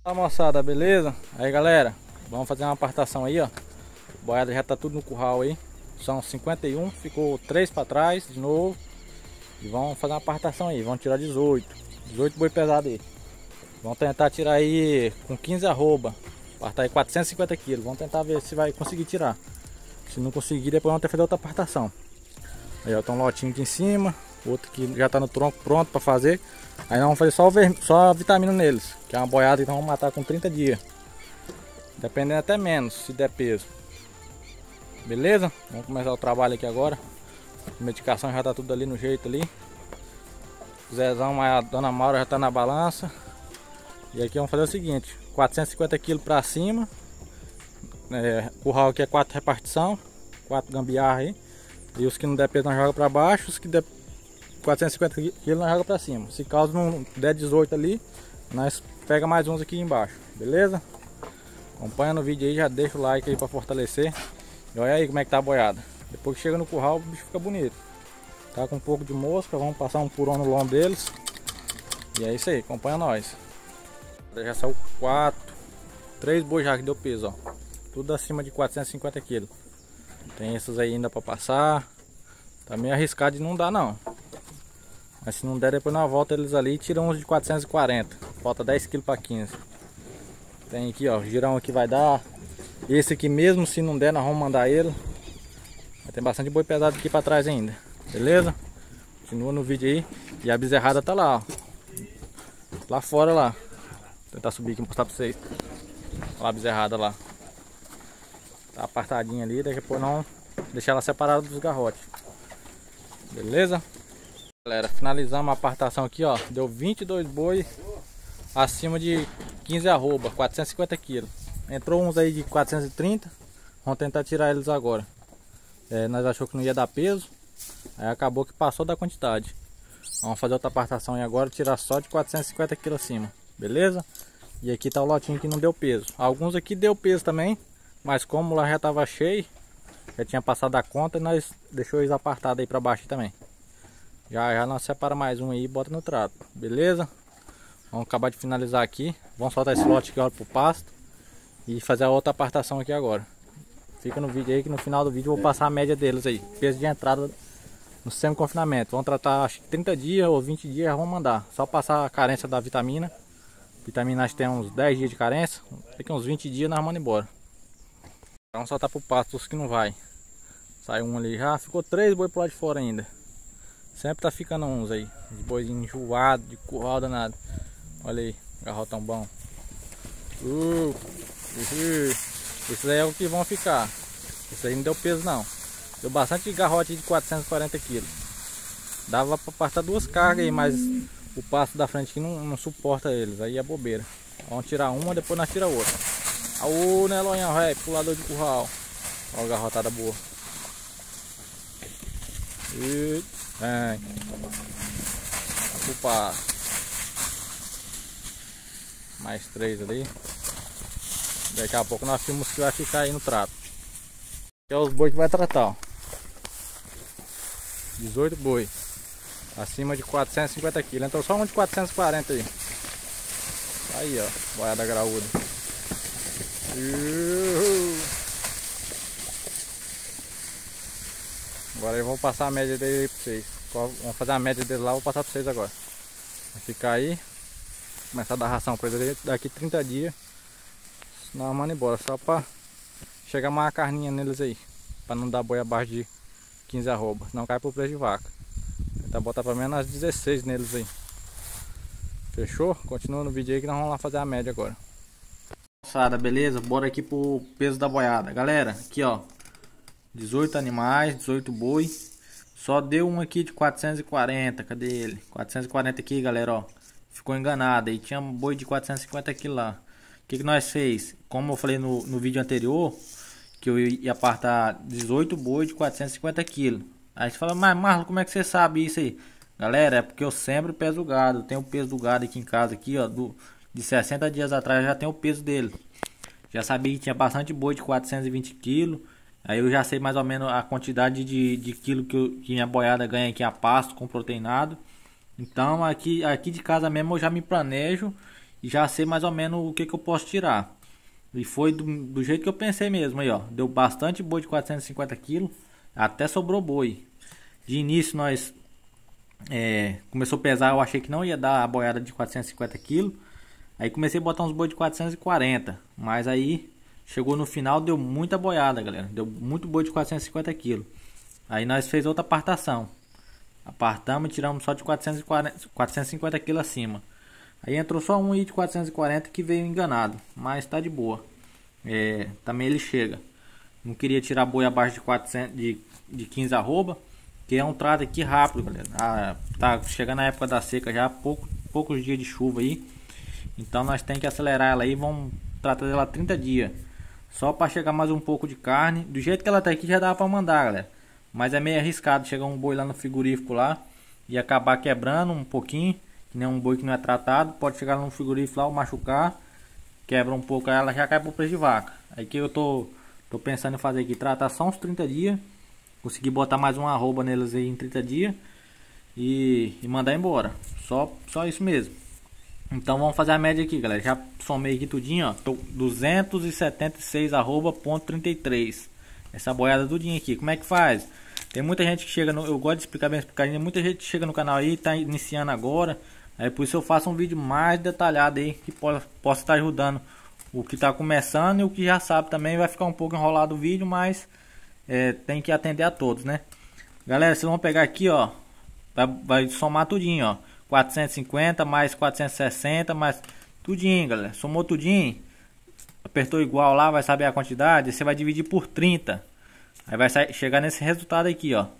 Fala moçada, beleza? Aí galera, vamos fazer uma apartação aí, ó. A boiada já tá tudo no curral aí. São 51, ficou 3 para trás de novo. E vamos fazer uma apartação aí, vamos tirar 18 boi pesado aí. Vamos tentar tirar aí com 15 arroba. Apartar aí 450 kg. Vamos tentar ver se vai conseguir tirar. Se não conseguir, depois vamos ter que fazer outra apartação. Aí ó, tem um lotinho aqui em cima. Outro que já tá no tronco pronto para fazer. Aí nós vamos fazer só a vitamina neles, que é uma boiada que nós vamos matar com 30 dias. Dependendo até menos, se der peso. Beleza? Vamos começar o trabalho aqui agora. A medicação já tá tudo ali no jeito ali. O Zezão, a dona Maura já tá na balança. E aqui vamos fazer o seguinte: 450 kg para cima. Curral aqui é 4 repartição, 4 gambiarra aí. E os que não der peso nós joga para baixo, os que der 450 kg nós joga para cima. Se caso não der 18 ali, nós pega mais uns aqui embaixo, beleza? Acompanha no vídeo aí, já deixa o like aí para fortalecer. E olha aí como é que tá a boiada. Depois que chega no curral, o bicho fica bonito. Tá com um pouco de mosca, vamos passar um purão no lombo deles. E é isso aí, acompanha nós. Já saiu 3 boi já que deu peso, ó. Tudo acima de 450 kg. Tem esses aí ainda para passar. Tá meio arriscado de não dar não. Mas se não der, depois nós volta eles ali e tira uns de 440. Falta 10 kg para 15. Tem aqui, ó, o girão aqui vai dar. Esse aqui mesmo, se não der, nós vamos mandar ele. Tem bastante boi pesado aqui para trás ainda. Beleza? Continua no vídeo aí. E a bezerrada tá lá, ó. Lá fora lá. Vou tentar subir aqui e mostrar para vocês. Olha lá a bezerrada lá. Tá apartadinha ali, daqui a pouco não deixar ela separada dos garrotes. Beleza? Galera, finalizamos a apartação aqui, ó. Deu 22 boi acima de 15 arroba, 450 kg. Entrou uns aí de 430. Vamos tentar tirar eles agora. Nós achou que não ia dar peso. Aí acabou que passou da quantidade. Vamos fazer outra apartação aí agora, tirar só de 450 kg acima. Beleza? E aqui tá o lotinho que não deu peso. Alguns aqui deu peso também. Mas como lá já tava cheio, já tinha passado a conta, nós deixou eles apartados aí para baixo também. Já nós separa mais um aí e bota no trato. Beleza? Vamos acabar de finalizar aqui. Vamos soltar esse lote aqui pro pasto. E fazer a outra apartação aqui agora. Fica no vídeo aí que no final do vídeo eu vou passar a média deles aí. Peso de entrada no semi-confinamento. Vamos tratar acho que 30 dias ou 20 dias, já vamos mandar. Só passar a carência da vitamina. Vitamina acho que tem uns 10 dias de carência. Daqui uns 20 dias nós vamos embora. Vamos soltar pro pasto os que não vai. Sai um ali já. Ficou 3 boi pro lado de fora ainda. Sempre tá ficando uns aí. Os boizinhos enjoados, de curral danado. Olha aí, garrotão bom. Esses aí é o que vão ficar. Esse aí não deu peso não. Deu bastante garrote de 440 kg. Dava pra apartar 2 cargas aí, mas o pasto da frente aqui não suporta eles. Aí é bobeira. Vamos tirar uma, depois nós tira outra. Aô, né, Lonhão, velho, pulador de curral. Olha a garrotada boa. E vem. Opa. Mais 3 ali. Daqui a pouco nós filmamos que vai ficar aí no trato. Aqui é os boi que vai tratar, ó. 18 boi. Acima de 450 kg. Então só um de 440 aí. Aí, ó, boiada graúda. Agora eu vou passar a média dele aí pra vocês. Vamos fazer a média dele lá, vou passar pra vocês agora. Vai ficar aí. Começar a dar ração pra ele daqui 30 dias. Senão eu mando embora, só pra chegar mais uma carninha neles aí. Pra não dar boi abaixo de 15 arroba, senão cai pro preço de vaca. Tentar botar pelo menos 16 neles aí. Fechou? Continua no vídeo aí que nós vamos lá fazer a média agora. Moçada, beleza? Bora aqui pro peso da boiada. Galera, aqui ó, 18 animais, 18 boi. Só deu um aqui de 440, cadê ele? 440 aqui, galera, ó. Ficou enganado, aí tinha um boi de 450 kg lá. O que nós fez? Como eu falei no vídeo anterior, que eu ia apartar 18 boi de 450 kg. Aí você fala, mas Marlon, como é que você sabe isso aí? Galera, é porque eu sempre peso o gado. Tem o peso do gado aqui em casa, aqui, ó, de 60 dias atrás já tem o peso dele. Já sabia que tinha bastante boi de 420 kg. Aí eu já sei mais ou menos a quantidade de quilo que minha boiada ganha aqui a pasto com proteinado. Então aqui de casa mesmo eu já me planejo e já sei mais ou menos o que eu posso tirar. E foi do jeito que eu pensei mesmo aí, ó. Deu bastante boi de 450 kg, até sobrou boi. De início nós começou a pesar, eu achei que não ia dar a boiada de 450 kg. Aí comecei a botar uns boi de 440, mas aí chegou no final, deu muita boiada, galera. Deu muito boi de 450 kg. Aí nós fez outra apartação. Apartamos e tiramos só de 450 kg acima. Aí entrou só um aí de 440 que veio enganado, mas tá de boa. Também ele chega. Não queria tirar boi abaixo de 400, de 15 arroba, que é um trato aqui rápido, galera. Tá chegando a época da seca já, poucos dias de chuva aí. Então nós tem que acelerar ela aí, vamos tratar dela 30 dias. Só para chegar mais um pouco de carne. Do jeito que ela tá aqui já dá para mandar, galera. Mas é meio arriscado chegar um boi lá no frigorífico lá e acabar quebrando um pouquinho, que nem um boi que não é tratado. Pode chegar no frigorífico lá, machucar, quebra um pouco, ela já cai pro preço de vaca. Aí que eu tô pensando em fazer aqui, tratar só uns 30 dias, conseguir botar mais uma arroba neles aí em 30 dias e mandar embora. Só isso mesmo. Então vamos fazer a média aqui, galera. Já somei aqui tudinho, ó. Tô 276 arroba ponto 33. Essa boiada tudinho aqui. Como é que faz? Tem muita gente que chega no... Eu gosto de explicar bem explicadinho. Muita gente chega no canal aí, tá iniciando agora. Aí por isso eu faço um vídeo mais detalhado aí, que possa estar ajudando o que tá começando e o que já sabe também. Vai ficar um pouco enrolado o vídeo, mas tem que atender a todos, né? Galera, vocês vão pegar aqui, ó. Vai somar tudinho, ó. 450 mais 460 mais tudinho, galera. Somou tudinho, apertou igual lá, vai saber a quantidade. Você vai dividir por 30. Aí vai chegar nesse resultado aqui, ó.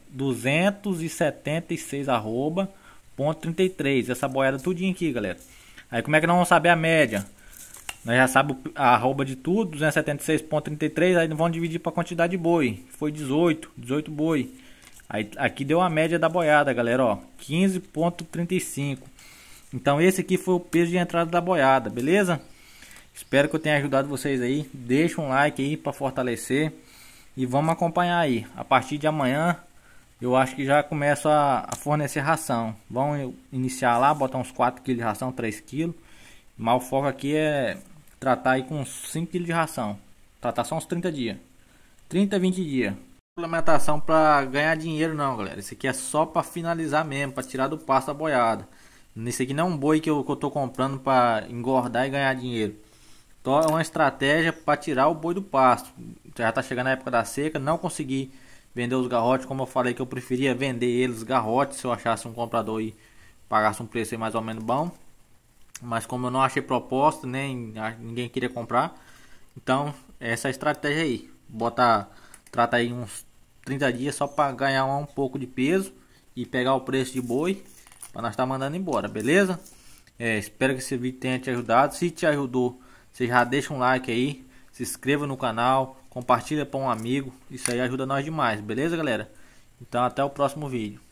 276 arroba ponto 33. Essa boiada tudinho aqui, galera. Aí como é que nós vamos saber a média? Nós já sabemos a arroba de tudo, 276.33. Aí vamos dividir para a quantidade de boi. Foi 18 boi. Aí, aqui deu a média da boiada, galera, ó, 15.35. Então esse aqui foi o peso de entrada da boiada, beleza? Espero que eu tenha ajudado vocês aí. Deixa um like aí para fortalecer e vamos acompanhar aí. A partir de amanhã eu acho que já começo a fornecer ração. Vamos iniciar lá, botar uns 4 kg de ração, 3 kg. Mas o foco aqui é tratar aí com uns 5 kg de ração. Tratar só uns 30 dias. 30, 20 dias. Implementação para ganhar dinheiro não, galera. Isso aqui é só para finalizar mesmo, para tirar do pasto a boiada. Isso aqui não é um boi que eu tô comprando para engordar e ganhar dinheiro. Então é uma estratégia para tirar o boi do pasto. Já tá chegando a época da seca, não consegui vender os garrotes, como eu falei que eu preferia vender eles garrotes se eu achasse um comprador e pagasse um preço aí mais ou menos bom. Mas como eu não achei proposta, nem ninguém queria comprar, então essa é a estratégia aí. Trata aí uns 30 dias só para ganhar um pouco de peso e pegar o preço de boi para nós estar mandando embora, beleza? Espero que esse vídeo tenha te ajudado. Se te ajudou, você já deixa um like aí, se inscreva no canal, compartilha para um amigo, isso aí ajuda nós demais, beleza, galera? Então até o próximo vídeo.